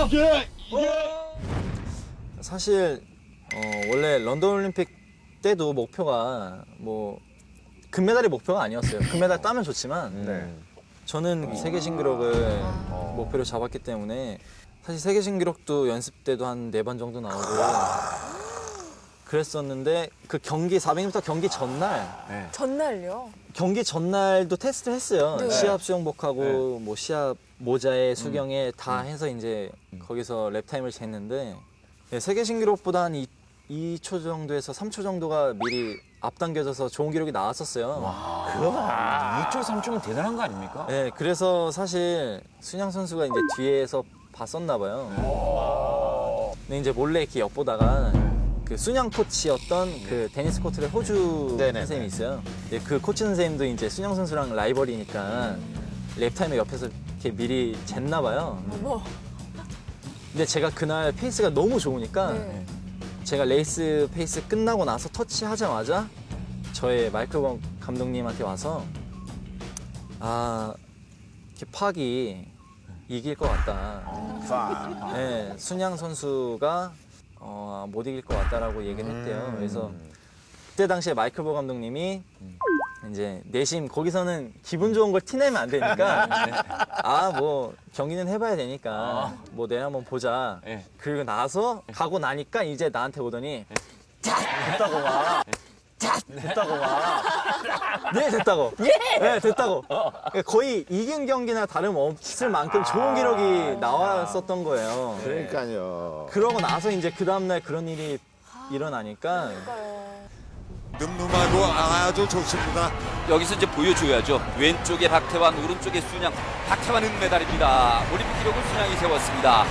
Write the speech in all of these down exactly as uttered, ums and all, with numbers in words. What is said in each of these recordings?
이게 이게 사실 어, 원래 런던 올림픽 때도 목표가 뭐 금메달이 목표가 아니었어요. 금메달 따면 좋지만 네. 저는 세계 신기록을 어. 목표로 잡았기 때문에 사실 세계 신기록도 연습 때도 한 네 번 정도 나오고 그랬었는데 그 경기 사백 미터 경기 전날 네. 전날요? 경기 전날도 테스트를 했어요. 네. 시합 수영복하고 네. 뭐 시합 모자에 수경에 음. 다 해서 이제 음. 거기서 랩 타임을 쟀는데 네, 세계 신기록보다 한 이 초 정도에서 삼 초 정도가 미리 앞당겨져서 좋은 기록이 나왔었어요. 와, 그거 이 초, 삼 초면 대단한 거 아닙니까? 네, 그래서 사실 순양 선수가 이제 뒤에서 봤었나 봐요. 근데 이제 몰래 이렇게 엿보다가 그 순양 코치였던 그 테니스 코트의 호주 네네. 선생님이 있어요. 그 코치 선생님도 이제 순양 선수랑 라이벌이니까 랩타임을 옆에서 이렇게 미리 쟀나 봐요. 어머. 근데 제가 그날 페이스가 너무 좋으니까 네. 제가 레이스 페이스 끝나고 나서 터치하자마자 저의 마이클 감독님한테 와서 아, 이렇게 팍이 이길 것 같다. 네, 순양 선수가 어, 못 이길 것 같다라고 얘기를 했대요. 그래서 그때 당시에 마이클 보 감독님이 이제 내심 거기서는 기분 좋은 걸 티내면 안 되니까 아, 뭐 경기는 해봐야 되니까 뭐 내일 한번 보자. 그리고 나서 가고 나니까 이제 나한테 오더니 자, 됐다고 와. 자, 됐다고 와. 네, 됐다고. 예! 네, 됐다고. 거의 이긴 경기나 다름없을 만큼 좋은 기록이 나왔었던 거예요. 그러니까요. 그러고 나서 이제 그 다음날 그런 일이 일어나니까 늠름하고 아주 좋습니다. 여기서 이제 보여줘야죠. 왼쪽에 박태환, 오른쪽에 순양. 박태환 은메달입니다. 올림픽 기록을 순양이 세웠습니다.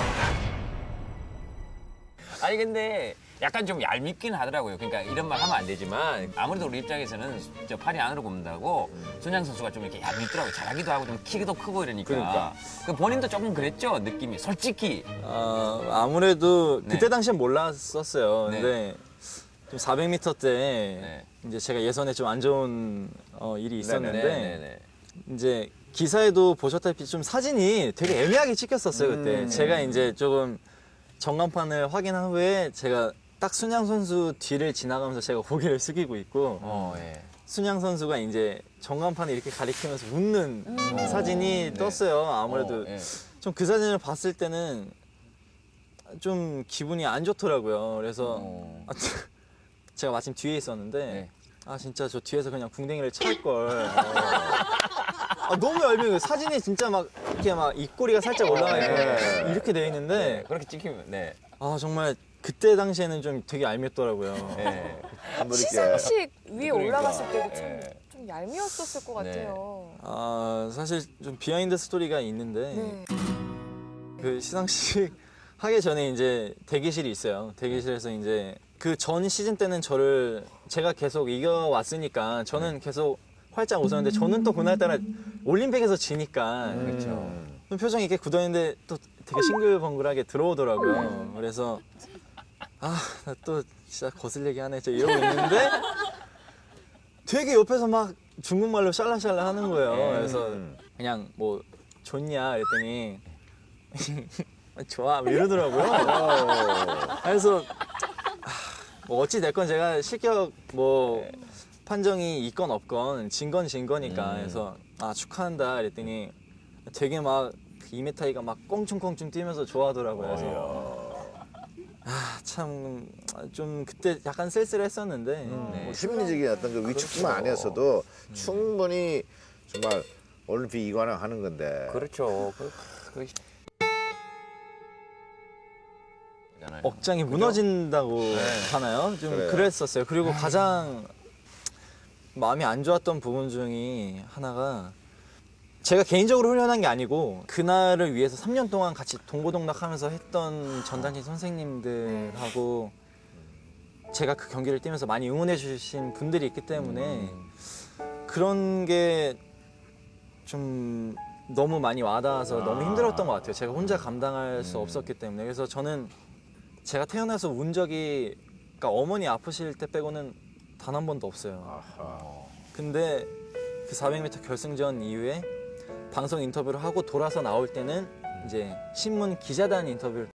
아니 근데 약간 좀 얄밉긴 하더라고요. 그러니까 이런 말 하면 안 되지만 아무래도 우리 입장에서는 저 팔이 안으로 굽는다고 순양 선수가 좀 이렇게 얄밉더라고요. 잘하기도 하고 좀 키도 크고 이러니까. 그러니까. 그 본인도 조금 그랬죠? 느낌이. 솔직히. 어, 아무래도 네. 그때 당시엔 몰랐었어요. 네. 근데 좀 사백 미터 때 네. 이제 제가 예선에 좀 안 좋은 어, 일이 있었는데 네네네. 이제 기사에도 보셨다시피 좀 사진이 되게 애매하게 찍혔었어요. 그때 음. 제가 이제 조금 전광판을 확인한 후에 제가 딱 순양 선수 뒤를 지나가면서 제가 고개를 숙이고 있고 어, 예. 순양 선수가 이제 전광판을 이렇게 가리키면서 웃는 음. 사진이 네. 떴어요. 아무래도 어, 예. 좀 그 사진을 봤을 때는 좀 기분이 안 좋더라고요. 그래서 어. 제가 마침 뒤에 있었는데 네. 아 진짜 저 뒤에서 그냥 궁뎅이를 찰 걸. 아, 너무 얄미워요. 사진이 진짜 막 이렇게 막 입꼬리가 살짝 올라가 있고 네. 이렇게 돼 있는데 네. 그렇게 찍히면 네. 아 정말 그때 당시에는 좀 되게 얄밉더라고요. 네. 시상식 위에 그러니까. 올라갔을 때도 참, 네. 좀 얄미웠었을 것 같아요. 아 사실 좀 비하인드 스토리가 있는데 네. 그 시상식 하기 전에 이제 대기실이 있어요. 대기실에서 이제 그 전 시즌 때는 저를 제가 계속 이겨왔으니까 저는 계속 활짝 웃었는데 저는 또 그날따라 올림픽에서 지니까 그렇죠. 좀 표정이 이렇게 굳어있는데 또 되게 싱글벙글하게 들어오더라고요. 그래서 아, 나 또 진짜 거슬리게 하네. 저 이러고 있는데 되게 옆에서 막 중국말로 샬라샬라 하는 거예요. 그래서 그냥 뭐 좋냐 그랬더니 좋아 이러더라고요. 그래서 뭐 어찌 됐건 제가 실격 뭐 판정이 있건 없건 진 건 진 거니까 그래서 아 축하한다 그랬더니 되게 막 이메타이가 막 꽁충꽁충 뛰면서 좋아하더라고요. 그래서 아 참 좀 그때 약간 쓸쓸했었는데 음, 뭐 심리적인 어떤 그 위축뿐만 아니었어도 음. 충분히 정말 올림픽 이관왕 하는 건데. 그렇죠. 그, 그, 억장이 무너진다고 네. 하나요? 좀 그래요. 그랬었어요. 그리고 가장 마음이 안 좋았던 부분 중에 하나가 제가 개인적으로 훈련한 게 아니고 그날을 위해서 삼 년 동안 같이 동고동락하면서 했던 전단지 선생님들하고 제가 그 경기를 뛰면서 많이 응원해 주신 분들이 있기 때문에 그런 게 좀 너무 많이 와닿아서 너무 힘들었던 것 같아요. 제가 혼자 감당할 수 없었기 때문에. 그래서 저는 제가 태어나서 운 적이 그러니까 어머니 아프실 때 빼고는 단 한 번도 없어요. 근데 그 사백 미터 결승전 이후에 방송 인터뷰를 하고 돌아서 나올 때는 이제 신문 기자단 인터뷰를